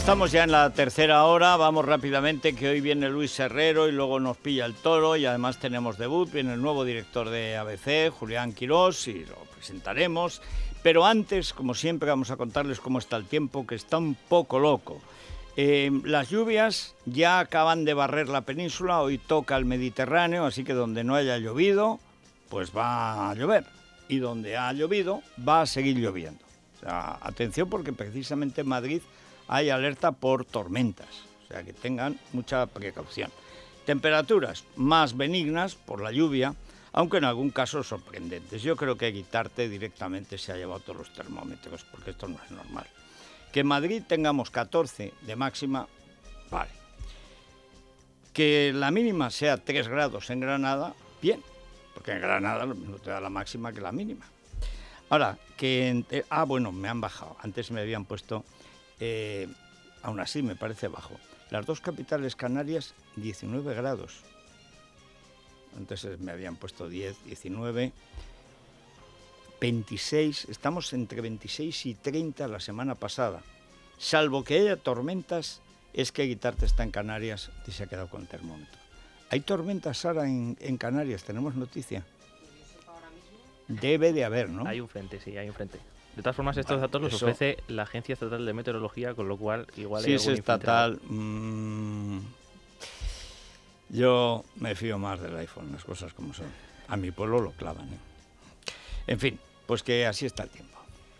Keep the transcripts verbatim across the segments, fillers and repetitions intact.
Estamos ya en la tercera hora, vamos rápidamente que hoy viene Luis Herrero y luego nos pilla el toro y además tenemos debut, viene el nuevo director de A B C, Julián Quirós, y lo presentaremos. Pero antes, como siempre, vamos a contarles cómo está el tiempo, que está un poco loco. Eh, las lluvias ya acaban de barrer la península, hoy toca el Mediterráneo, así que donde no haya llovido, pues va a llover. Y donde ha llovido, va a seguir lloviendo. O sea, atención porque precisamente en Madrid hay alerta por tormentas, o sea que tengan mucha precaución. Temperaturas más benignas por la lluvia, aunque en algún caso sorprendentes. Yo creo que Guitarte directamente se ha llevado todos los termómetros, porque esto no es normal. Que en Madrid tengamos catorce de máxima, vale. Que la mínima sea tres grados en Granada, bien, porque en Granada lo mismo te da la máxima que la mínima. Ahora, que... Ah, bueno, me han bajado. Antes me habían puesto... Eh, aún así me parece bajo. Las dos capitales canarias, diecinueve grados. Antes me habían puesto diez, diecinueve, veintiséis. Estamos entre veintiséis y treinta la semana pasada. Salvo que haya tormentas, es que Guitarte está en Canarias y se ha quedado con el termómetro. ¿Hay tormentas, Sara, en, en Canarias? ¿Tenemos noticia? Debe de haber, ¿no? Hay un frente, sí, hay un frente. De todas formas, estos bueno, datos los eso... ofrece la Agencia Estatal de Meteorología, con lo cual igual Si hay es algún estatal, mmm, yo me fío más del iPhone, las cosas como son. A mi pueblo lo clavan, ¿eh? En fin, pues que así está el tiempo.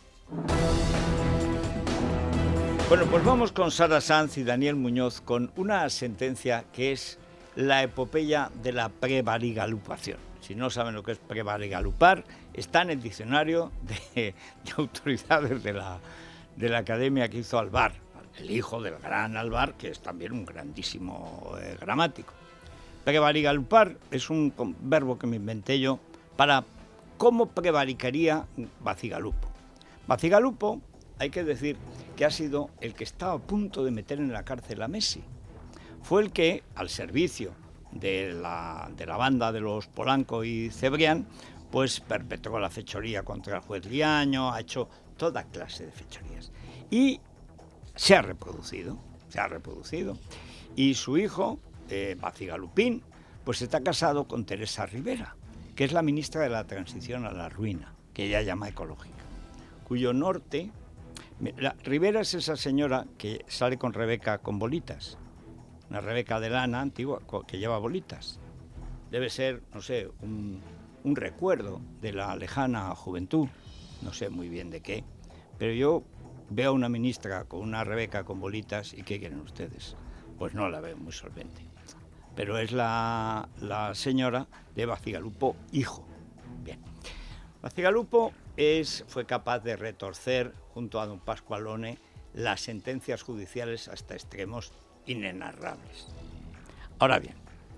Bueno, pues vamos con Sara Sanz y Daniel Muñoz con una sentencia que es la epopeya de la prevarigalupación. Si no saben lo que es prevarigalupar, está en el diccionario de, de autoridades de la, de la academia que hizo Alvar, el hijo del gran Alvar, que es también un grandísimo eh, gramático. Prevarigalupar es un verbo que me inventé yo para cómo prevaricaría Bacigalupo. Bacigalupo, hay que decir que ha sido el que estaba a punto de meter en la cárcel a Messi. Fue el que, al servicio de la, de la banda de los Polanco y Cebrián, pues perpetró la fechoría contra el juez Liaño, ha hecho toda clase de fechorías. Y se ha reproducido, se ha reproducido. Y su hijo, eh, Bacigalupín, pues está casado con Teresa Rivera, que es la ministra de la Transición a la Ruina, que ella llama ecológica, cuyo norte... La, Rivera es esa señora que sale con Rebeca con bolitas, una Rebeca de lana antigua que lleva bolitas. Debe ser, no sé, un, un recuerdo de la lejana juventud, no sé muy bien de qué, pero yo veo a una ministra con una Rebeca con bolitas y ¿qué quieren ustedes? Pues no la veo muy solvente. Pero es la, la señora de Bacigalupo, hijo. Bien. Bacigalupo es, fue capaz de retorcer, junto a don Pascualone, las sentencias judiciales hasta extremos inenarrables. Ahora bien,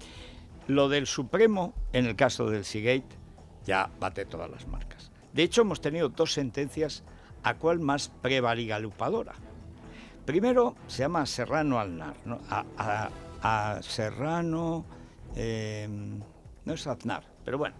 lo del Supremo, en el caso del Seagate, ya bate todas las marcas. De hecho, hemos tenido dos sentencias, a cuál más prevarigalupadora. Primero, se llama Serrano Aznar, ¿no? A, a, a Serrano... Eh, no es Aznar, pero bueno,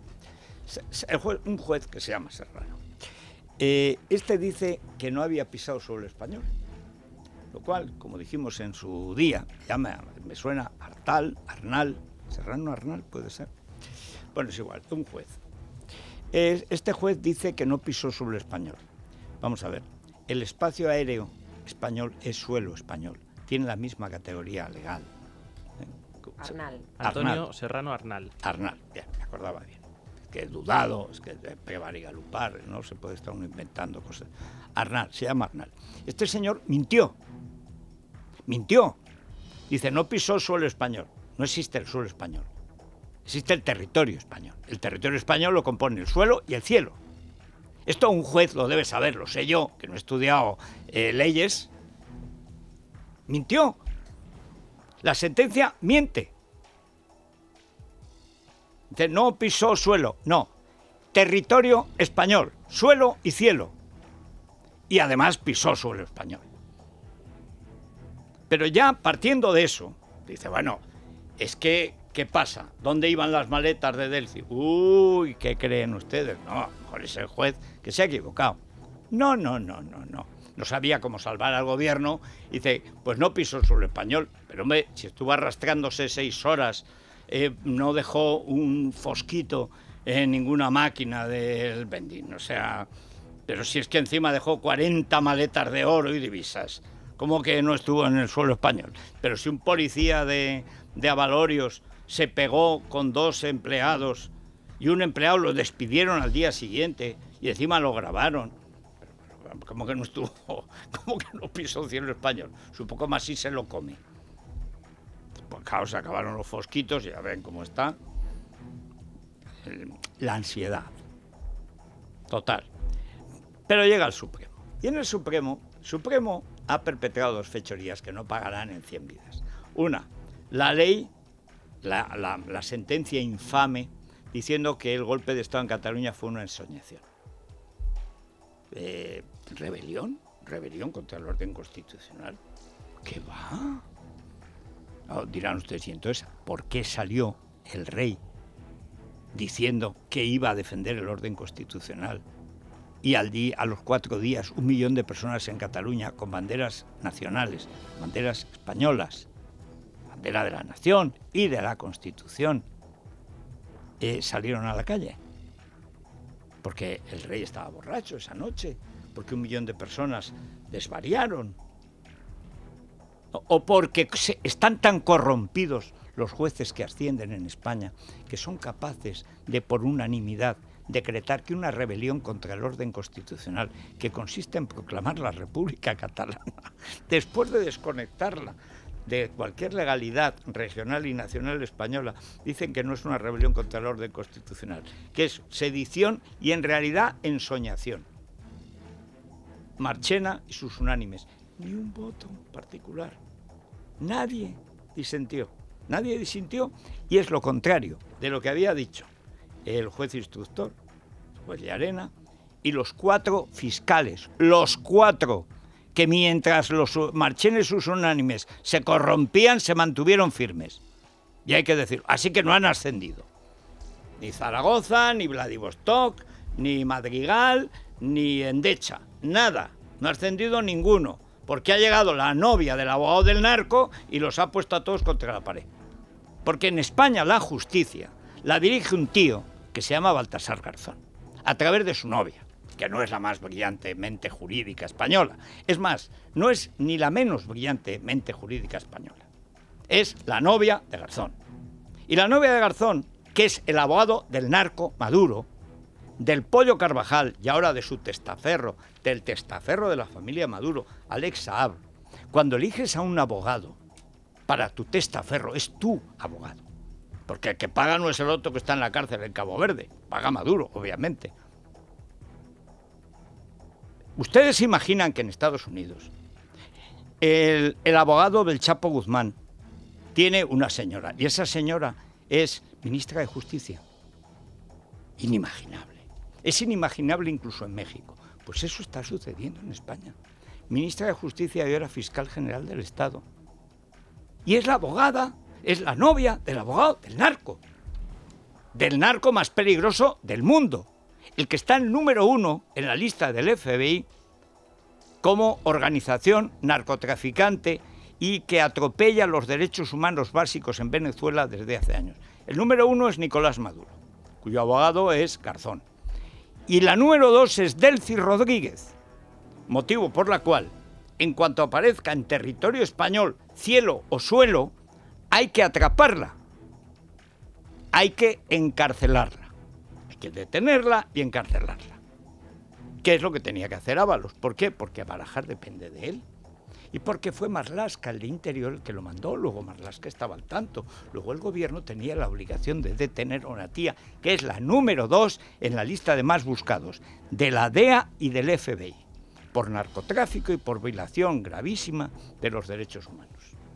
el juez, un juez que se llama Serrano. Eh, este dice que no había pisado suelo español. Lo cual, como dijimos en su día, ya me, me suena Artal, Arnal, Serrano Arnal puede ser. Bueno, es igual, un juez. Este juez dice que no pisó suelo español. Vamos a ver, el espacio aéreo español es suelo español, tiene la misma categoría legal. Arnal. Antonio Arnal. Serrano Arnal. Arnal, bien, me acordaba bien. Es que he dudado, es que prevarigalupar, no se puede estar uno inventando cosas. Arnal, se llama Arnal. Este señor mintió. Mintió. Dice, no pisó suelo español. No existe el suelo español. Existe el territorio español. El territorio español lo compone el suelo y el cielo. Esto un juez lo debe saber, lo sé yo, que no he estudiado eh, leyes. Mintió. La sentencia miente. Dice, no pisó suelo. No. Territorio español. Suelo y cielo. Y además pisó suelo español. Pero ya partiendo de eso, dice, bueno, es que, ¿qué pasa? ¿Dónde iban las maletas de Delphi? Uy, ¿qué creen ustedes? No, a lo mejor es el juez que se ha equivocado. No, no, no, no, no. no sabía cómo salvar al gobierno, dice, pues no pisó el suelo español, pero hombre, si estuvo arrastrándose seis horas, eh, no dejó un fosquito en ninguna máquina del vending, o sea, pero si es que encima dejó cuarenta maletas de oro y divisas, ¿cómo que no estuvo en el suelo español? Pero si un policía de, de Avalorios se pegó con dos empleados y un empleado lo despidieron al día siguiente y encima lo grabaron, ¿cómo que no estuvo? ¿Cómo que no pisó el cielo español? Supongo más si se lo come. Pues claro, se acabaron los fosquitos, ya ven cómo está. La ansiedad. Total. Pero llega el Supremo. Y en el Supremo, Supremo ha perpetrado dos fechorías que no pagarán en cien vidas. Una, la ley, la, la, la sentencia infame diciendo que el golpe de Estado en Cataluña fue una ensoñación. Eh, ¿Rebelión? ¿Rebelión contra el orden constitucional? ¿Qué va? Oh, dirán ustedes, y entonces, ¿por qué salió el rey diciendo que iba a defender el orden constitucional? Y al día, a los cuatro días, un millón de personas en Cataluña con banderas nacionales, banderas españolas, bandera de la nación y de la Constitución, eh, salieron a la calle. Porque el rey estaba borracho esa noche, porque un millón de personas desvariaron, o, o porque se, están tan corrompidos los jueces que ascienden en España, que son capaces de, por unanimidad, decretar que una rebelión contra el orden constitucional, que consiste en proclamar la República Catalana, después de desconectarla de cualquier legalidad regional y nacional española, dicen que no es una rebelión contra el orden constitucional, que es sedición y en realidad ensoñación. Marchena y sus unánimes, ni un voto particular, nadie disintió, nadie disintió, y es lo contrario de lo que había dicho el juez instructor, el juez Llarena, y los cuatro fiscales, los cuatro, que mientras los Marchena y sus unánimes se corrompían, se mantuvieron firmes. Y hay que decirlo, así que no han ascendido. Ni Zaragoza, ni Vladivostok, ni Madrigal, ni Endecha, nada. No ha ascendido ninguno, porque ha llegado la novia del abogado del narco y los ha puesto a todos contra la pared. Porque en España la justicia la dirige un tío que se llama Baltasar Garzón, a través de su novia, que no es la más brillante mente jurídica española. Es más, no es ni la menos brillante mente jurídica española. Es la novia de Garzón. Y la novia de Garzón, que es el abogado del narco Maduro, del Pollo Carvajal y ahora de su testaferro, del testaferro de la familia Maduro, Alex Saab. Cuando eliges a un abogado para tu testaferro, es tu abogado. Porque el que paga no es el otro que está en la cárcel en Cabo Verde, paga Maduro, obviamente. Ustedes se imaginan que en Estados Unidos el, el abogado del Chapo Guzmán tiene una señora, y esa señora es ministra de Justicia. Inimaginable. Es inimaginable incluso en México. Pues eso está sucediendo en España. Ministra de Justicia y ahora fiscal general del Estado. Y es la abogada, es la novia del abogado del narco. Del narco más peligroso del mundo. El que está en número uno en la lista del F B I como organización narcotraficante y que atropella los derechos humanos básicos en Venezuela desde hace años. El número uno es Nicolás Maduro, cuyo abogado es Garzón. Y la número dos es Delcy Rodríguez, motivo por la cual, en cuanto aparezca en territorio español, cielo o suelo, hay que atraparla, hay que encarcelarla. Hay que detenerla y encarcelarla. ¿Qué es lo que tenía que hacer Ábalos? ¿Por qué? Porque Barajar depende de él. Y porque fue Marlaska, el de Interior, el que lo mandó. Luego Marlaska estaba al tanto. Luego el gobierno tenía la obligación de detener a una tía, que es la número dos en la lista de más buscados, de la D E A y del F B I, por narcotráfico y por violación gravísima de los derechos humanos.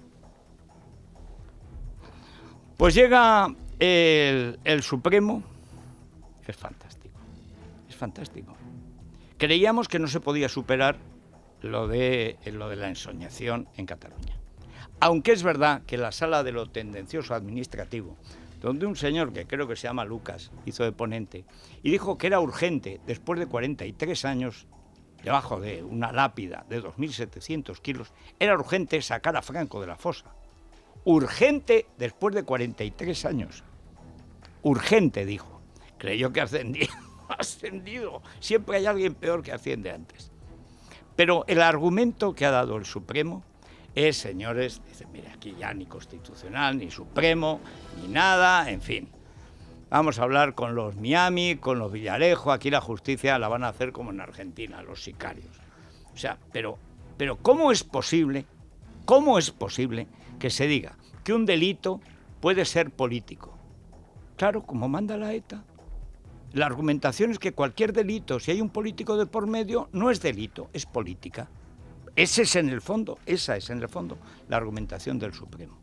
Pues llega el, el Supremo. Es fantástico, es fantástico. Creíamos que no se podía superar lo de, lo de la ensoñación en Cataluña. Aunque es verdad que la sala de lo tendencioso administrativo, donde un señor que creo que se llama Lucas hizo de ponente, y dijo que era urgente, después de cuarenta y tres años debajo de una lápida de dos mil setecientos kilos, era urgente sacar a Franco de la fosa. Urgente después de cuarenta y tres años. Urgente, dijo. Creyó que ascendía. Ascendido. Siempre hay alguien peor que asciende antes. Pero el argumento que ha dado el Supremo es, señores, dice, mire, aquí ya ni constitucional, ni Supremo, ni nada, en fin. Vamos a hablar con los Miami, con los Villarejo, aquí la justicia la van a hacer como en Argentina, los sicarios. O sea, pero, pero ¿cómo es posible, cómo es posible que se diga que un delito puede ser político? Claro, como manda la ETA. La argumentación es que cualquier delito, si hay un político de por medio, no es delito, es política. Ese es en el fondo, esa es en el fondo la argumentación del Supremo.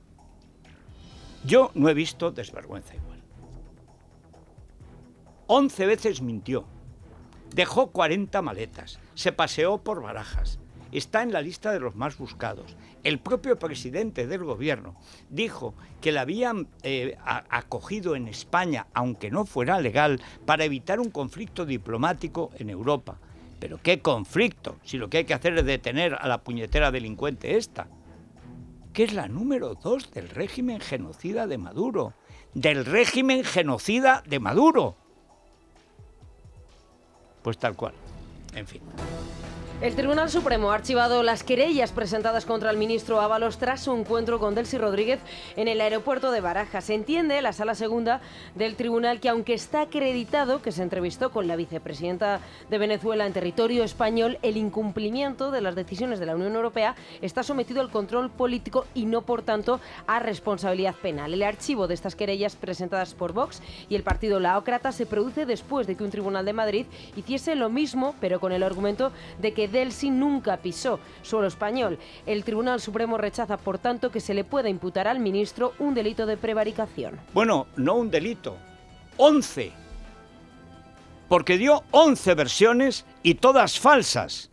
Yo no he visto desvergüenza igual. Once veces mintió, dejó cuarenta maletas, se paseó por Barajas, está en la lista de los más buscados. El propio presidente del gobierno dijo que la habían eh, acogido en España, aunque no fuera legal, para evitar un conflicto diplomático en Europa. ¿Pero qué conflicto? Si lo que hay que hacer es detener a la puñetera delincuente esta, que es la número dos del régimen genocida de Maduro. Del régimen genocida de Maduro. Pues tal cual. En fin. El Tribunal Supremo ha archivado las querellas presentadas contra el ministro Ábalos tras su encuentro con Delcy Rodríguez en el aeropuerto de Barajas. Se entiende, la Sala Segunda del Tribunal, que aunque está acreditado que se entrevistó con la vicepresidenta de Venezuela en territorio español, el incumplimiento de las decisiones de la Unión Europea está sometido al control político y no, por tanto, a responsabilidad penal. El archivo de estas querellas presentadas por Vox y el partido laócrata se produce después de que un tribunal de Madrid hiciese lo mismo, pero con el argumento de que Delcy nunca pisó suelo español. El Tribunal Supremo rechaza, por tanto, que se le pueda imputar al ministro un delito de prevaricación. Bueno, no un delito, once. Porque dio once versiones y todas falsas.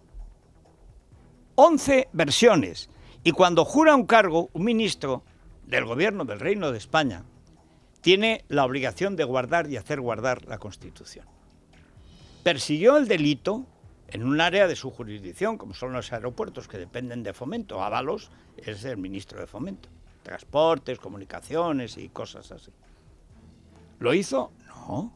Once versiones. Y cuando jura un cargo, un ministro del gobierno del Reino de España tiene la obligación de guardar y hacer guardar la Constitución. Persiguió el delito en un área de su jurisdicción, como son los aeropuertos, que dependen de Fomento. Ábalos es el ministro de Fomento. Transportes, comunicaciones y cosas así. ¿Lo hizo? No.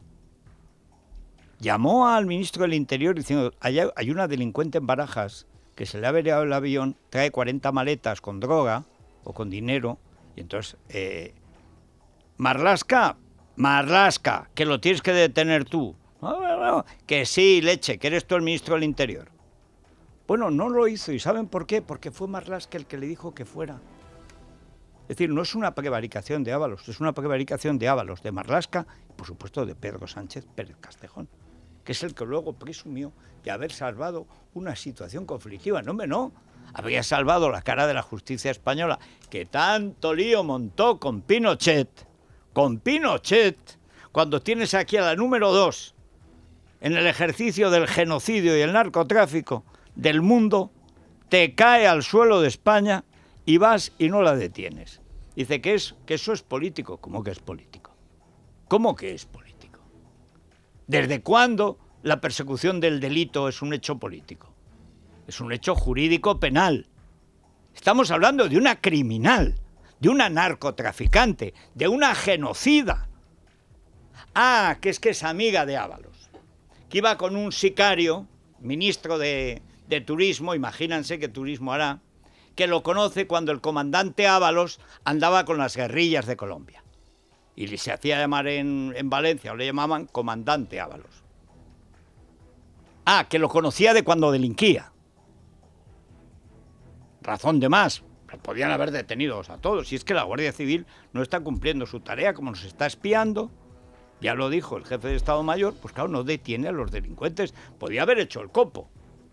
Llamó al ministro del Interior diciendo, hay, hay una delincuente en Barajas que se le ha averiado el avión, trae cuarenta maletas con droga o con dinero, y entonces, eh, Marlaska, Marlaska, que lo tienes que detener tú. Que sí, leche, que eres tú el ministro del Interior. Bueno, no lo hizo. ¿Y saben por qué? Porque fue Marlaska el que le dijo que fuera. Es decir, no es una prevaricación de Ábalos, es una prevaricación de Ábalos, de Marlaska y, por supuesto, de Pedro Sánchez Pérez Castejón, que es el que luego presumió de haber salvado una situación conflictiva. No, hombre, no. Habría salvado la cara de la justicia española, que tanto lío montó con Pinochet. Con Pinochet, cuando tienes aquí a la número dos en el ejercicio del genocidio y el narcotráfico del mundo, te cae al suelo de España y vas y no la detienes. Dice que, es, que eso es político. ¿Cómo que es político? ¿Cómo que es político? ¿Desde cuándo la persecución del delito es un hecho político? Es un hecho jurídico penal. Estamos hablando de una criminal, de una narcotraficante, de una genocida. Ah, que es que es amiga de Ábalos, que iba con un sicario, ministro de, de Turismo, imagínense qué turismo hará, que lo conoce cuando el comandante Ábalos andaba con las guerrillas de Colombia. Y se hacía llamar en, en Valencia, o le llamaban comandante Ábalos. Ah, que lo conocía de cuando delinquía. Razón de más, podían haber detenidos a todos. Si es que la Guardia Civil no está cumpliendo su tarea, como nos está espiando. Ya lo dijo el jefe de Estado Mayor, pues claro, no detiene a los delincuentes. Podía haber hecho el copo.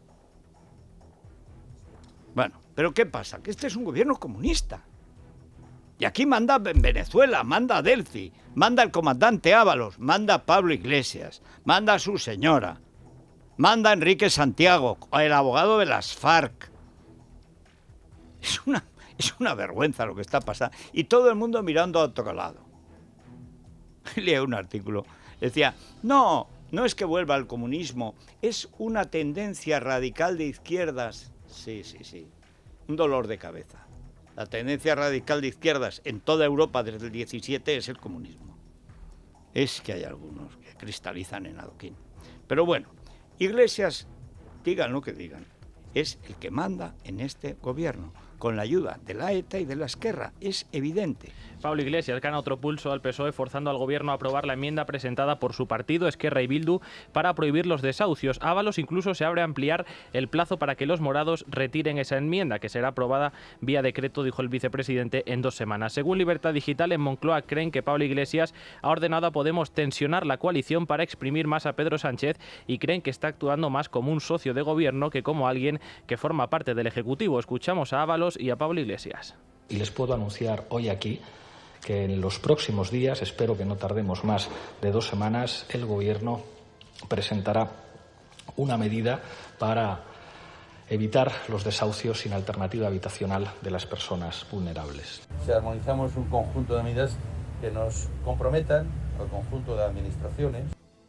Bueno, pero ¿qué pasa? Que este es un gobierno comunista. Y aquí manda en Venezuela, manda Delcy, manda el comandante Ábalos, manda Pablo Iglesias, manda a su señora, manda Enrique Santiago, el abogado de las FARC. Es una, es una vergüenza lo que está pasando. Y todo el mundo mirando a otro lado. Leí un artículo, decía, no, no es que vuelva al comunismo, es una tendencia radical de izquierdas. Sí, sí, sí, un dolor de cabeza. La tendencia radical de izquierdas en toda Europa desde el diecisiete es el comunismo. Es que hay algunos que cristalizan en adoquín. Pero bueno, Iglesias, digan lo que digan, es el que manda en este gobierno, con la ayuda de la ETA y de la Esquerra, es evidente. Pablo Iglesias gana otro pulso al P S O E forzando al gobierno a aprobar la enmienda presentada por su partido, Esquerra y Bildu, para prohibir los desahucios. Ábalos incluso se abre a ampliar el plazo para que los morados retiren esa enmienda, que será aprobada vía decreto, dijo el vicepresidente, en dos semanas. Según Libertad Digital, en Moncloa creen que Pablo Iglesias ha ordenado a Podemos tensionar la coalición para exprimir más a Pedro Sánchez y creen que está actuando más como un socio de gobierno que como alguien que forma parte del Ejecutivo. Escuchamos a Ábalos y a Pablo Iglesias. Y les puedo anunciar hoy aquí que en los próximos días, espero que no tardemos más de dos semanas, el Gobierno presentará una medida para evitar los desahucios sin alternativa habitacional de las personas vulnerables. Si armonizamos un conjunto de medidas que nos comprometan al conjunto de administraciones.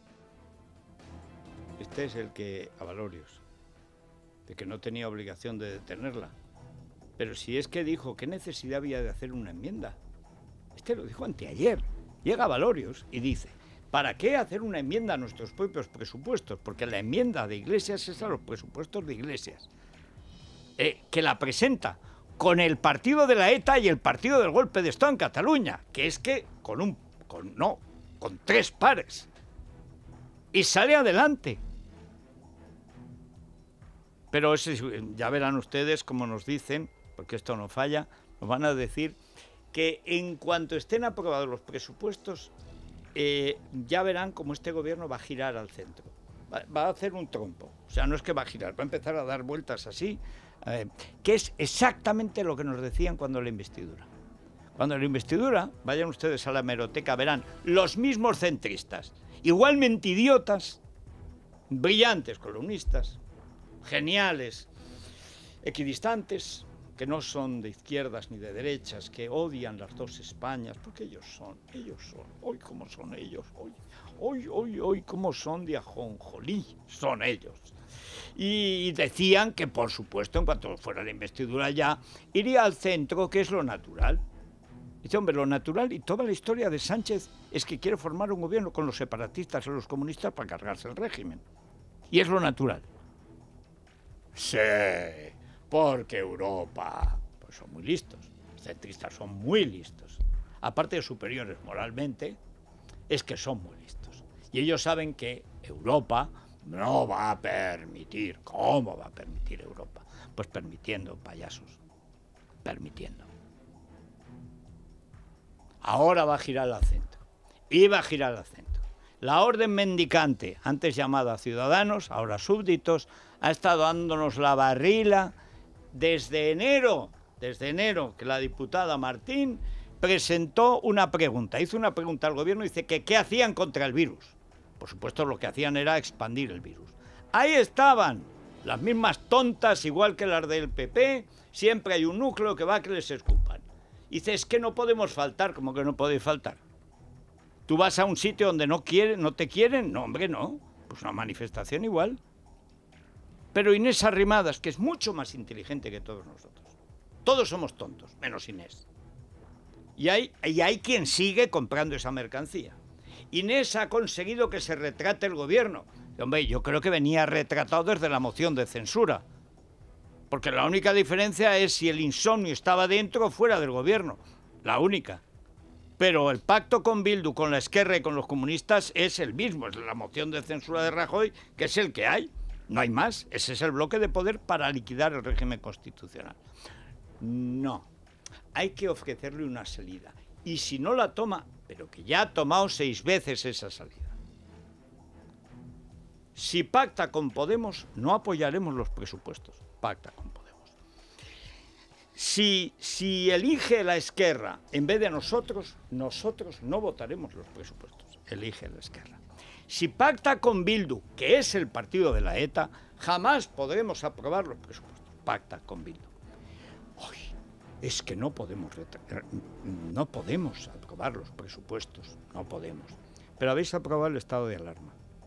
Este es el que Avalorios, de que no tenía obligación de detenerla. Pero si es que dijo, ¿qué necesidad había de hacer una enmienda? Este lo dijo anteayer. Llega Avalorios y dice, ¿para qué hacer una enmienda a nuestros propios presupuestos? Porque la enmienda de Iglesias es a los presupuestos de Iglesias. Eh, que la presenta con el partido de la ETA y el partido del golpe de Estado en Cataluña. Que es que con un... Con, no, con tres pares. Y sale adelante. Pero ese, ya verán ustedes como nos dicen, porque esto no falla, nos van a decir que en cuanto estén aprobados los presupuestos, eh, ya verán cómo este gobierno va a girar al centro. Va, va a hacer un trompo. O sea, no es que va a girar, va a empezar a dar vueltas así, eh, que es exactamente lo que nos decían cuando la investidura. Cuando la investidura, vayan ustedes a la hemeroteca, verán los mismos centristas, igualmente idiotas, brillantes columnistas, geniales, equidistantes, que no son de izquierdas ni de derechas, que odian las dos Españas, porque ellos son, ellos son, hoy cómo son ellos, hoy, hoy, hoy, hoy cómo son de ajonjolí, son ellos. Y decían que, por supuesto, en cuanto fuera la investidura ya, iría al centro, que es lo natural. Dice, hombre, lo natural y toda la historia de Sánchez es que quiere formar un gobierno con los separatistas y los comunistas para cargarse el régimen. Y es lo natural. Sí, porque Europa, pues son muy listos, los centristas son muy listos, aparte de superiores moralmente, es que son muy listos. Y ellos saben que Europa no va a permitir. ¿Cómo va a permitir Europa? Pues permitiendo, payasos, permitiendo. Ahora va a girar al centro, y va a girar al centro. La orden mendicante, antes llamada Ciudadanos, ahora súbditos, ha estado dándonos la barrila desde enero, desde enero, que la diputada Martín presentó una pregunta, hizo una pregunta al gobierno, dice que qué hacían contra el virus. Por supuesto, lo que hacían era expandir el virus. Ahí estaban, las mismas tontas, igual que las del P P, siempre hay un núcleo que va a que les escupan. Dice, es que no podemos faltar, como que no podéis faltar. ¿Tú vas a un sitio donde no quieren, no te quieren? No, hombre, no. Pues una manifestación igual. Pero Inés Arrimadas, que es mucho más inteligente que todos nosotros. Todos somos tontos, menos Inés. Y hay, y hay quien sigue comprando esa mercancía. Inés ha conseguido que se retrate el gobierno. Y, hombre, yo creo que venía retratado desde la moción de censura. Porque la única diferencia es si el insomnio estaba dentro o fuera del gobierno. La única. Pero el pacto con Bildu, con la Esquerra y con los comunistas es el mismo. Es la moción de censura de Rajoy, que es el que hay. No hay más. Ese es el bloque de poder para liquidar el régimen constitucional. No. Hay que ofrecerle una salida. Y si no la toma, pero que ya ha tomado seis veces esa salida. Si pacta con Podemos, no apoyaremos los presupuestos. Pacta con Podemos. Si, si elige la Esquerra en vez de nosotros, nosotros no votaremos los presupuestos. Elige la Esquerra. Si pacta con Bildu, que es el partido de la ETA, jamás podremos aprobar los presupuestos. Pacta con Bildu. Uy, es que no podemos, no podemos aprobar los presupuestos. No podemos. Pero habéis aprobado el estado de alarma.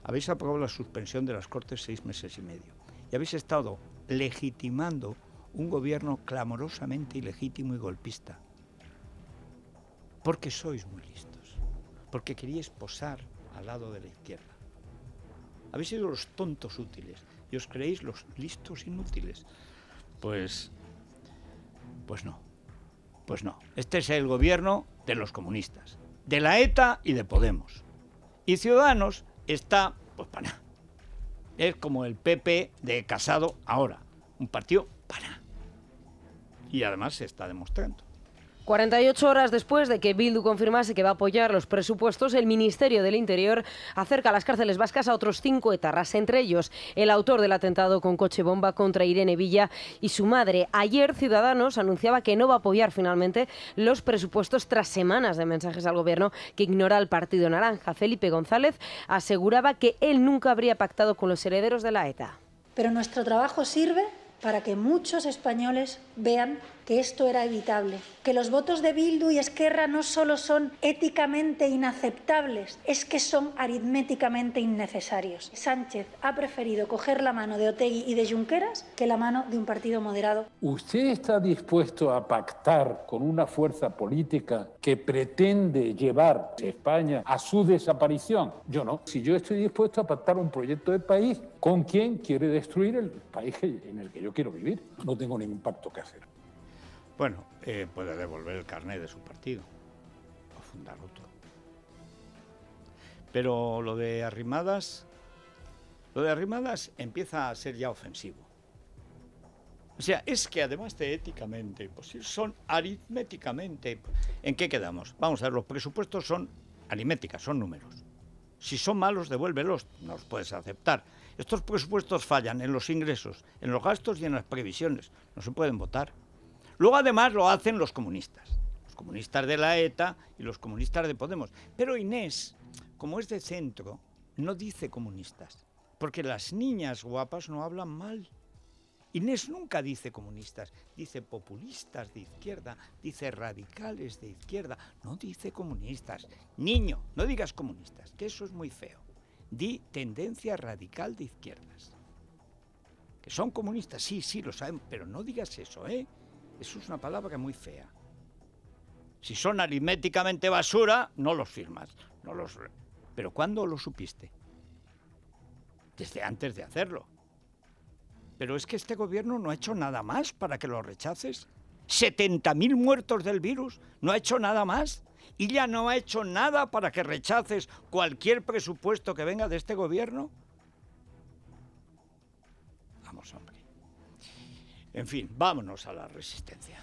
habéis aprobado la suspensión de las Cortes seis meses y medio. Y habéis estado legitimando un gobierno clamorosamente ilegítimo y golpista. Porque sois muy listos. Porque queríais posar al lado de la izquierda. Habéis sido los tontos útiles y os creéis los listos inútiles. Pues, pues no, pues no. Este es el gobierno de los comunistas, de la ETA y de Podemos. Y Ciudadanos está, pues para nada. Es como el P P de Casado ahora, un partido para nada. Y además se está demostrando. cuarenta y ocho horas después de que Bildu confirmase que va a apoyar los presupuestos, el Ministerio del Interior acerca a las cárceles vascas a otros cinco etarras, entre ellos el autor del atentado con coche bomba contra Irene Villa y su madre. Ayer Ciudadanos anunciaba que no va a apoyar finalmente los presupuestos tras semanas de mensajes al gobierno que ignora al Partido Naranja. Felipe González aseguraba que él nunca habría pactado con los herederos de la ETA. Pero nuestro trabajo sirve para que muchos españoles vean que esto era evitable, que los votos de Bildu y Esquerra no solo son éticamente inaceptables, es que son aritméticamente innecesarios. Sánchez ha preferido coger la mano de Otegi y de Junqueras que la mano de un partido moderado. ¿Usted está dispuesto a pactar con una fuerza política que pretende llevar a España a su desaparición? Yo no. Si yo estoy dispuesto a pactar un proyecto de país con quien quiere destruir el país en el que yo quiero vivir, no tengo ningún pacto que hacer. Bueno, eh, puede devolver el carné de su partido o fundar otro. Pero lo de Arrimadas, lo de Arrimadas empieza a ser ya ofensivo. O sea, es que además de éticamente, pues son aritméticamente. ¿En qué quedamos? Vamos a ver, los presupuestos son aritméticas, son números. Si son malos, devuélvelos, no los puedes aceptar. Estos presupuestos fallan en los ingresos, en los gastos y en las previsiones. No se pueden votar. Luego, además, lo hacen los comunistas. Los comunistas de la ETA y los comunistas de Podemos. Pero Inés, como es de centro, no dice comunistas. Porque las niñas guapas no hablan mal. Inés nunca dice comunistas. Dice populistas de izquierda. Dice radicales de izquierda. No dice comunistas. Niño, no digas comunistas, que eso es muy feo. Di tendencia radical de izquierdas. Que son comunistas, sí, sí, lo saben, pero no digas eso, ¿eh? Eso es una palabra muy fea. Si son aritméticamente basura, no los firmas. No los... ¿Pero cuándo lo supiste? Desde antes de hacerlo. Pero es que este gobierno no ha hecho nada más para que lo rechaces. setenta mil muertos del virus, no ha hecho nada más. Y ya no ha hecho nada para que rechaces cualquier presupuesto que venga de este gobierno. Vamos, hombre. En fin, vámonos a la resistencia.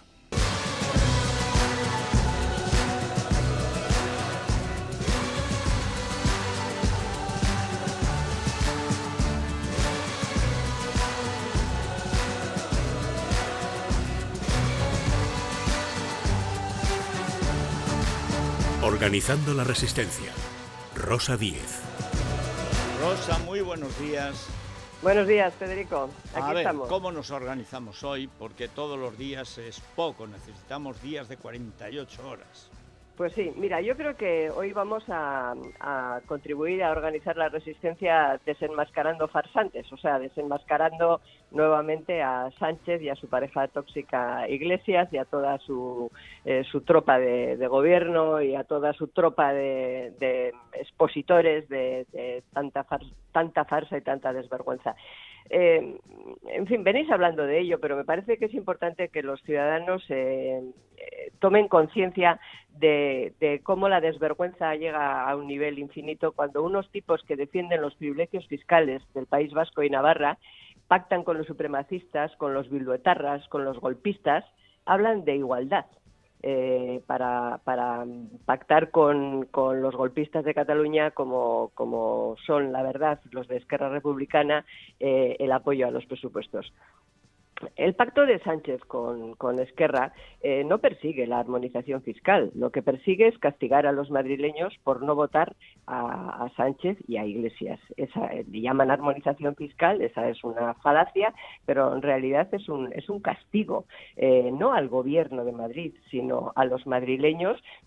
Organizando la resistencia. Rosa Díez. Rosa, muy buenos días. Buenos días, Federico. Aquí A ver, estamos. ¿cómo nos organizamos hoy? Porque todos los días es poco, necesitamos días de cuarenta y ocho horas. Pues sí, mira, yo creo que hoy vamos a, a contribuir a organizar la resistencia desenmascarando farsantes, o sea, desenmascarando nuevamente a Sánchez y a su pareja tóxica Iglesias y a toda su, eh, su tropa de, de gobierno y a toda su tropa de, de expositores de, de tanta, far, tanta farsa y tanta desvergüenza. Eh, en fin, venís hablando de ello, pero me parece que es importante que los ciudadanos eh, eh, tomen conciencia de, de cómo la desvergüenza llega a un nivel infinito cuando unos tipos que defienden los privilegios fiscales del País Vasco y Navarra pactan con los supremacistas, con los bilduetarras, con los golpistas, hablan de igualdad. Eh, para, para pactar con, con los golpistas de Cataluña, como, como son, la verdad, los de Esquerra Republicana, eh, el apoyo a los presupuestos. El pacto de Sánchez con, con Esquerra eh, no persigue la armonización fiscal, lo que persigue es castigar a los madrileños por no votar a, a Sánchez y a Iglesias. Esa, eh, llaman armonización fiscal, esa es una falacia, pero en realidad es un, es un castigo, eh, no al gobierno de Madrid, sino a los madrileños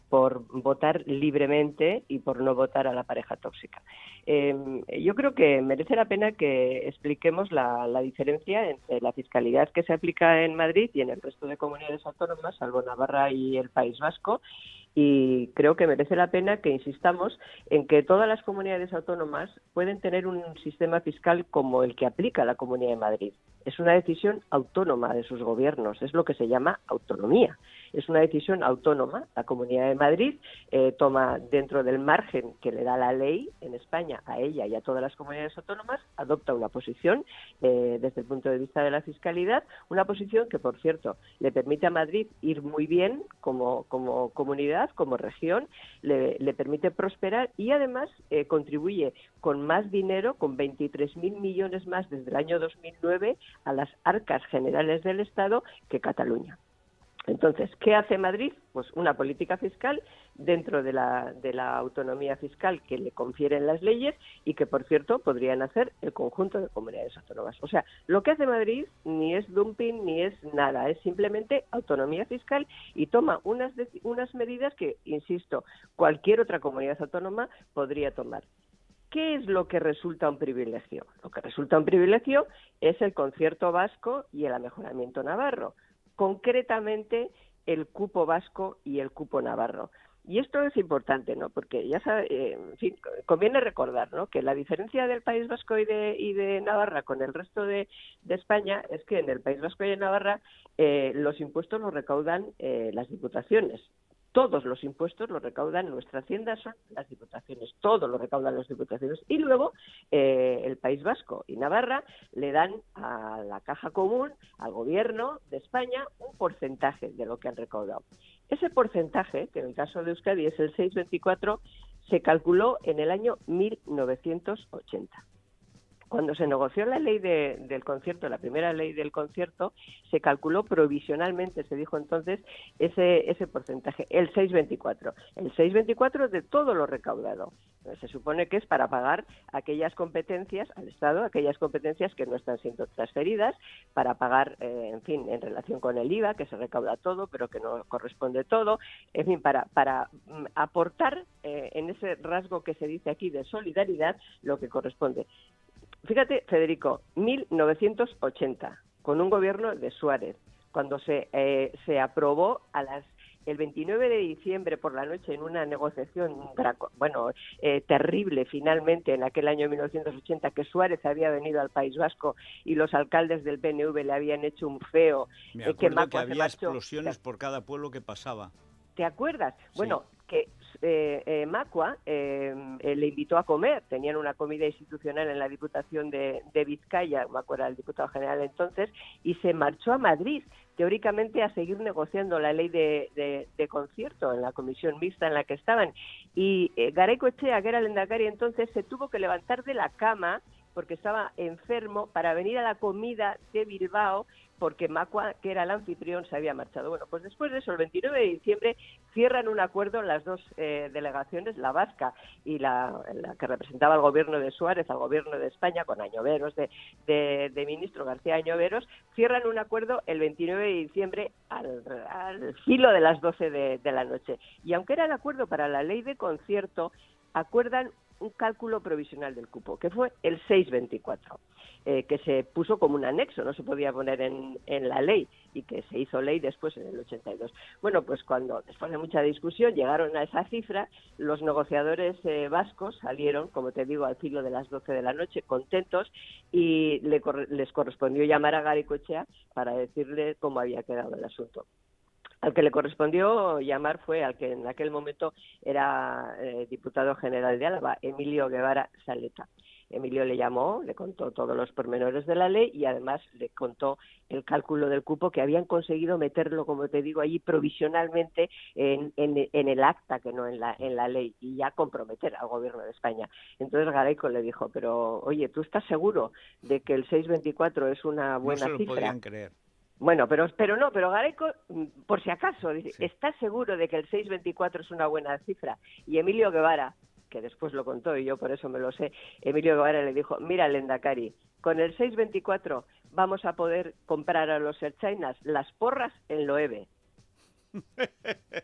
por votar libremente y por no votar a la pareja tóxica. Eh, yo creo que merece la pena que expliquemos la, la diferencia entre la fiscalidad que se aplica en Madrid y en el resto de comunidades autónomas, salvo Navarra y el País Vasco, y creo que merece la pena que insistamos en que todas las comunidades autónomas pueden tener un sistema fiscal como el que aplica la Comunidad de Madrid. Es una decisión autónoma de sus gobiernos, es lo que se llama autonomía. Es una decisión autónoma. La Comunidad de Madrid eh, toma dentro del margen que le da la ley en España a ella y a todas las comunidades autónomas, adopta una posición eh, desde el punto de vista de la fiscalidad, una posición que, por cierto, le permite a Madrid ir muy bien como, como comunidad, como región, le, le permite prosperar y además eh, contribuye con más dinero, con veintitrés mil millones más desde el año dos mil nueve a las arcas generales del Estado que Cataluña. Entonces, ¿qué hace Madrid? Pues una política fiscal dentro de la, de la autonomía fiscal que le confieren las leyes y que, por cierto, podrían hacer el conjunto de comunidades autónomas. O sea, lo que hace Madrid ni es dumping ni es nada, es simplemente autonomía fiscal y toma unas, unas medidas que, insisto, cualquier otra comunidad autónoma podría tomar. ¿Qué es lo que resulta un privilegio? Lo que resulta un privilegio es el concierto vasco y el amejoramiento navarro. Concretamente el cupo vasco y el cupo navarro. Y esto es importante, ¿no? Porque ya sabe, eh, en fin, conviene recordar, ¿no?, que la diferencia del País Vasco y de, y de Navarra con el resto de, de España es que en el País Vasco y en Navarra eh, los impuestos los recaudan eh, las diputaciones. Todos los impuestos los recaudan en nuestra hacienda, son las diputaciones, todos los recaudan las diputaciones. Y luego eh, el País Vasco y Navarra le dan a la caja común, al gobierno de España, un porcentaje de lo que han recaudado. Ese porcentaje, que en el caso de Euskadi es el seis coma veinticuatro, se calculó en el año mil novecientos ochenta. Cuando se negoció la ley de, del concierto, la primera ley del concierto, se calculó provisionalmente, se dijo entonces, ese, ese porcentaje, el seis coma veinticuatro. El seis coma veinticuatro de todo lo recaudado. Se supone que es para pagar aquellas competencias al Estado, aquellas competencias que no están siendo transferidas, para pagar, eh, en fin, en relación con el I V A, que se recauda todo, pero que no corresponde todo, en fin, para, para mm, aportar eh, en ese rasgo que se dice aquí de solidaridad lo que corresponde. Fíjate, Federico, mil novecientos ochenta, con un gobierno de Suárez, cuando se, eh, se aprobó a las el veintinueve de diciembre por la noche en una negociación, bueno, eh, terrible finalmente en aquel año mil novecientos ochenta, que Suárez había venido al País Vasco y los alcaldes del P N V le habían hecho un feo. Me eh, acuerdo que, que Macua había explosiones por cada pueblo que pasaba. ¿Te acuerdas? Sí. Bueno, que eh, eh, Macua eh, eh, le invitó a comer, tenían una comida institucional en la Diputación de, de Vizcaya, Macua era el diputado general entonces, y se marchó a Madrid, teóricamente a seguir negociando la ley de, de, de concierto en la comisión mixta en la que estaban. Y eh, Garaikoetxea, que era el lehendakari entonces, se tuvo que levantar de la cama porque estaba enfermo para venir a la comida de Bilbao, porque Macua, que era el anfitrión, se había marchado. Bueno, pues después de eso, el veintinueve de diciembre, cierran un acuerdo las dos eh, delegaciones, la vasca y la, la que representaba al gobierno de Suárez, al gobierno de España, con Añoveros, de, de, de ministro García Añoveros, cierran un acuerdo el veintinueve de diciembre al, al filo de las doce de, de la noche. Y aunque era el acuerdo para la ley de concierto, acuerdan un cálculo provisional del cupo, que fue el seis coma veinticuatro, eh, que se puso como un anexo, no se podía poner en, en la ley, y que se hizo ley después en el ochenta y dos. Bueno, pues cuando, después de mucha discusión, llegaron a esa cifra, los negociadores eh, vascos salieron, como te digo, al filo de las doce de la noche, contentos, y le, les correspondió llamar a Garaikoetxea para decirle cómo había quedado el asunto. Al que le correspondió llamar fue al que en aquel momento era eh, diputado general de Álava, Emilio Guevara Saleta. Emilio le llamó, le contó todos los pormenores de la ley y además le contó el cálculo del cupo, que habían conseguido meterlo, como te digo, allí provisionalmente en, en, en el acta, que no en la, en la ley, y ya comprometer al gobierno de España. Entonces Garaiko le dijo, pero oye, ¿tú estás seguro de que el seis coma veinticuatro es una buena cifra? No se lo podían creer. Bueno, pero pero no, pero Garaiko, por si acaso, dice, sí. ¿estás seguro de que el seis coma veinticuatro es una buena cifra? Y Emilio Guevara, que después lo contó y yo por eso me lo sé, Emilio Guevara le dijo, mira, lehendakari, con el seis coma veinticuatro vamos a poder comprar a los ertzainas las porras en Loewe.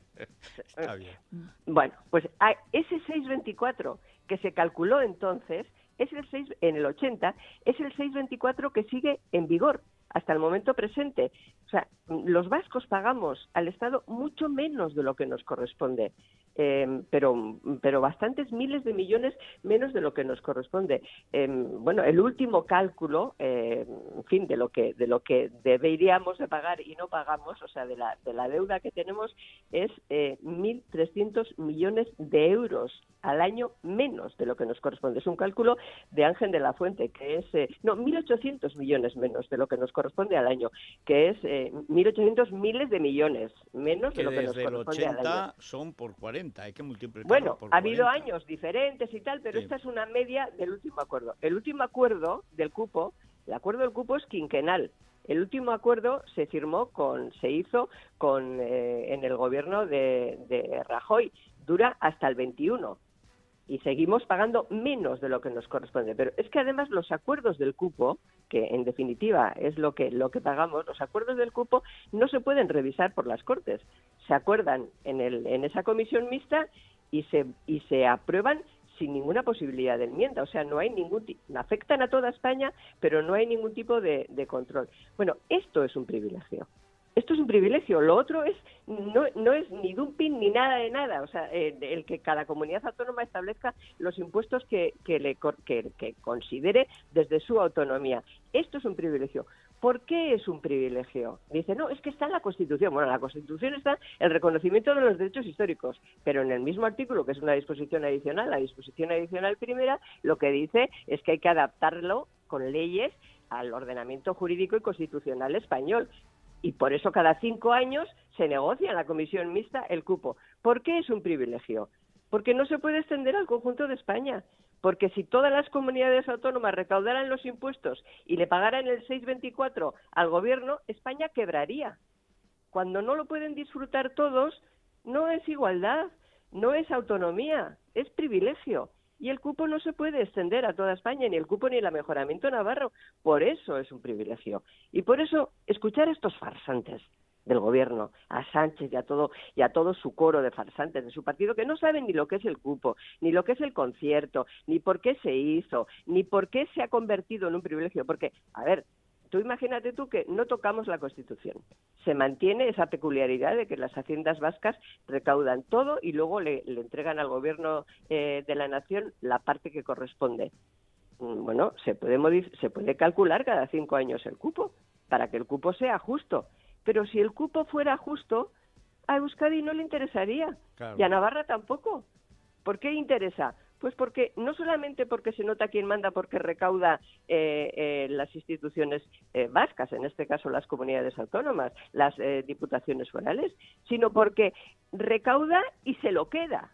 Está bien. Bueno, pues a ese seis coma veinticuatro que se calculó entonces, es el seis, en el ochenta, es el seis coma veinticuatro que sigue en vigor hasta el momento presente. O sea, los vascos pagamos al Estado mucho menos de lo que nos corresponde. Eh, pero pero bastantes miles de millones menos de lo que nos corresponde. Eh, bueno, el último cálculo, eh, en fin, de lo que de lo que deberíamos de pagar y no pagamos, o sea, de la de la deuda que tenemos, es eh, mil trescientos millones de euros al año menos de lo que nos corresponde. Es un cálculo de Ángel de la Fuente, que es eh, no mil ochocientos millones menos de lo que nos corresponde al año, que es eh, mil ochocientos miles de millones menos de lo que nos corresponde al año. Desde el ochenta son por cuarenta, hay que multiplicarlo bueno, por ha habido cuarenta. años diferentes y tal, pero Sí. esta es una media del último acuerdo. El último acuerdo del cupo, el acuerdo del cupo es quinquenal. El último acuerdo se firmó con, se hizo con eh, en el gobierno de, de Rajoy. Dura hasta el veintiuno. Y seguimos pagando menos de lo que nos corresponde. Pero es que además los acuerdos del cupo, que en definitiva es lo que lo que pagamos, los acuerdos del cupo no se pueden revisar por las Cortes. Se acuerdan en el en esa comisión mixta y se y se aprueban sin ninguna posibilidad de enmienda. O sea, no hay ningún tipo, afectan a toda España, pero no hay ningún tipo de, de control. Bueno, esto es un privilegio. Esto es un privilegio. Lo otro es no, no es ni dumping ni nada de nada. O sea, eh, el que cada comunidad autónoma establezca los impuestos que, que, le, que, que considere desde su autonomía. Esto es un privilegio. ¿Por qué es un privilegio? Dice, no, es que está en la Constitución. Bueno, en la Constitución está el reconocimiento de los derechos históricos, pero en el mismo artículo, que es una disposición adicional, la disposición adicional primera, lo que dice es que hay que adaptarlo con leyes al ordenamiento jurídico y constitucional español. Y por eso cada cinco años se negocia en la comisión mixta el cupo. ¿Por qué es un privilegio? Porque no se puede extender al conjunto de España. Porque si todas las comunidades autónomas recaudaran los impuestos y le pagaran el seis coma veinticuatro al gobierno, España quebraría. Cuando no lo pueden disfrutar todos, no es igualdad, no es autonomía, es privilegio. Y el cupo no se puede extender a toda España, ni el cupo ni el mejoramiento navarro. Por eso es un privilegio. Y por eso escuchar a estos farsantes del gobierno, a Sánchez y a todo y a todo su coro de farsantes de su partido, que no saben ni lo que es el cupo, ni lo que es el concierto, ni por qué se hizo, ni por qué se ha convertido en un privilegio. Porque, a ver, tú imagínate tú que no tocamos la Constitución. Se mantiene esa peculiaridad de que las haciendas vascas recaudan todo y luego le, le entregan al gobierno eh, de la nación la parte que corresponde. Bueno, se puede modific- se puede calcular cada cinco años el cupo para que el cupo sea justo. Pero si el cupo fuera justo, a Euskadi no le interesaría. Claro. Y a Navarra tampoco. ¿Por qué interesa? Pues porque no solamente porque se nota quién manda, porque recauda eh, eh, las instituciones eh, vascas, en este caso las comunidades autónomas, las eh, diputaciones forales, sino porque recauda y se lo queda.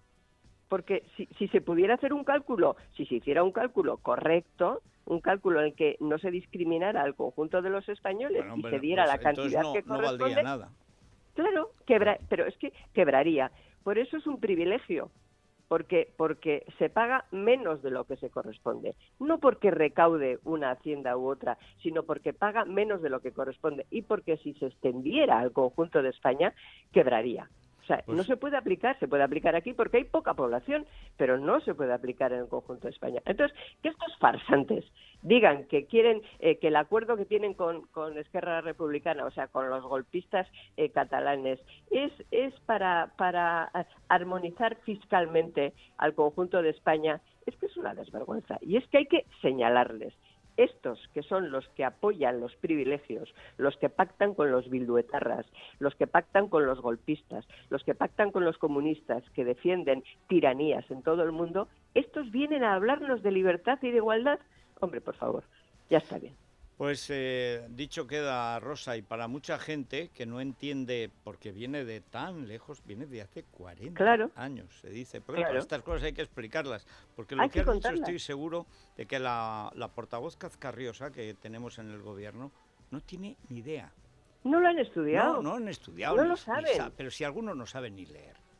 Porque si, si se pudiera hacer un cálculo, si se hiciera un cálculo correcto, un cálculo en el que no se discriminara al conjunto de los españoles Bueno, y hombre, se diera pues la cantidad no, que no corresponde, valdría nada. claro, quebra, pero es que quebraría. Por eso es un privilegio. Porque, porque se paga menos de lo que se corresponde. No porque recaude una hacienda u otra, sino porque paga menos de lo que corresponde. Y porque si se extendiera al conjunto de España, quebraría. O sea, Pues... no se puede aplicar, se puede aplicar aquí porque hay poca población, pero no se puede aplicar en el conjunto de España. Entonces, que estos farsantes digan que quieren eh, que el acuerdo que tienen con, con Esquerra Republicana, o sea, con los golpistas eh, catalanes, es, es para, para armonizar fiscalmente al conjunto de España, es que es una desvergüenza. Y es que hay que señalarles. Estos que son los que apoyan los privilegios, los que pactan con los bilduetarras, los que pactan con los golpistas, los que pactan con los comunistas, que defienden tiranías en todo el mundo, estos vienen a hablarnos de libertad y de igualdad. Hombre, por favor, ya está bien. Pues eh, dicho queda, Rosa, y para mucha gente que no entiende, porque viene de tan lejos, viene de hace cuarenta claro. años, se dice. Pero claro. estas cosas hay que explicarlas, porque lo hay que, que has contarlas. dicho estoy seguro de que la, la portavoz Cazcarriosa que tenemos en el gobierno no tiene ni idea. No lo han estudiado. No, no han estudiado. No ni, lo saben. Sa pero si algunos no saben ni leer.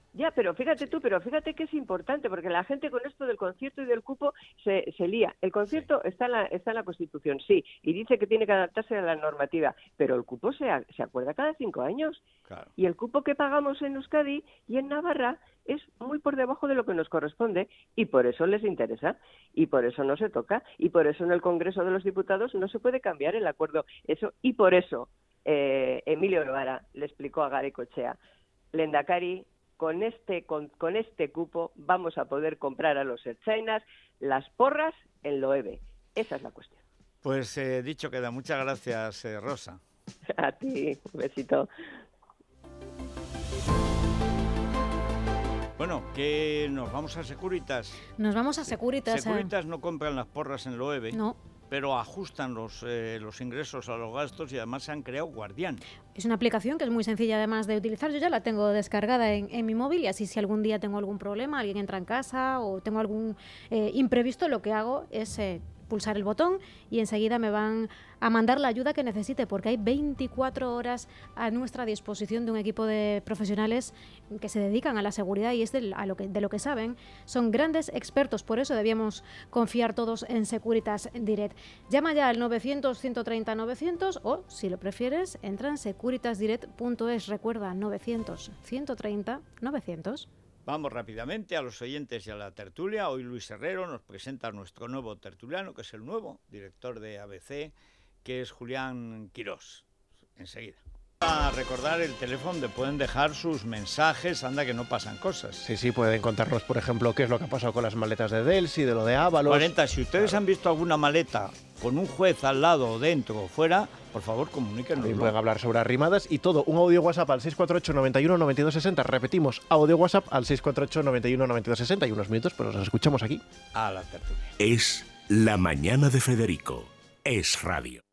Ya, pero fíjate tú, pero fíjate que es importante, porque la gente con esto del concierto y del cupo se, se lía. El concierto sí. está, en la, está en la Constitución, sí, y dice que tiene que adaptarse a la normativa, pero el cupo se, se acuerda cada cinco años. Claro. Y el cupo que pagamos en Euskadi y en Navarra es muy por debajo de lo que nos corresponde, y por eso les interesa, y por eso no se toca, y por eso en el Congreso de los Diputados no se puede cambiar el acuerdo. Eso, y por eso eh, Emilio Guevara le explicó a Garaikoetxea, Lehendakari, Con este, con, con este cupo vamos a poder comprar a los ertzainas las porras en Loewe. Esa es la cuestión. Pues eh, dicho queda. Muchas gracias, eh, Rosa. A ti, un besito. Bueno, que nos vamos a Securitas. Nos vamos a Securitas. Securitas no compran las porras en Loewe. No. Pero ajustan los, eh, los ingresos a los gastos y además se han creado Guardián. Es una aplicación que es muy sencilla además de utilizar. Yo ya la tengo descargada en, en mi móvil y así si algún día tengo algún problema, alguien entra en casa o tengo algún eh, imprevisto, lo que hago es eh, pulsar el botón y enseguida me van a mandar la ayuda que necesite, porque hay veinticuatro horas a nuestra disposición de un equipo de profesionales que se dedican a la seguridad y es de, a lo que, de lo que saben. Son grandes expertos, por eso debíamos confiar todos en Securitas Direct. Llama ya al novecientos, ciento treinta, novecientos o, si lo prefieres, entra en securitas direct punto es. Recuerda, novecientos, ciento treinta, novecientos. Vamos rápidamente a los oyentes y a la tertulia. Hoy Luis Herrero nos presenta a nuestro nuevo tertuliano, que es el nuevo director de A B C, que es Julián Quirós. Enseguida. A recordar el teléfono donde pueden dejar sus mensajes, anda que no pasan cosas. Sí, sí, pueden contarnos, por ejemplo, qué es lo que ha pasado con las maletas de Delsi, de lo de Ábalos. cuarenta, si ustedes claro. han visto alguna maleta con un juez al lado, dentro o fuera, por favor, comuníquenos. También pueden hablar sobre arrimadas y todo. Un audio WhatsApp al seis cuatro ocho, noventa y uno, noventa y dos sesenta. Repetimos, audio WhatsApp al seis cuatro ocho, noventa y uno, noventa y dos sesenta. Y unos minutos, pero nos escuchamos aquí. A la tertulia. Es La Mañana de Federico. Es Radio.